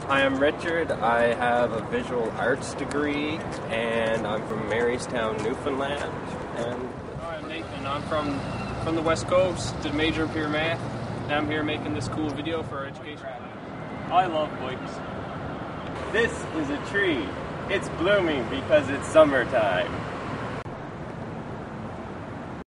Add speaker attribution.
Speaker 1: Hi, I'm Richard. I have a visual arts degree, and I'm from Marystown, Newfoundland. And
Speaker 2: Hi, I'm Nathan. I'm from the West Coast, did a major in pure math, and I'm here making this cool video for our education.
Speaker 3: I love bikes. This is a tree. It's blooming because it's summertime.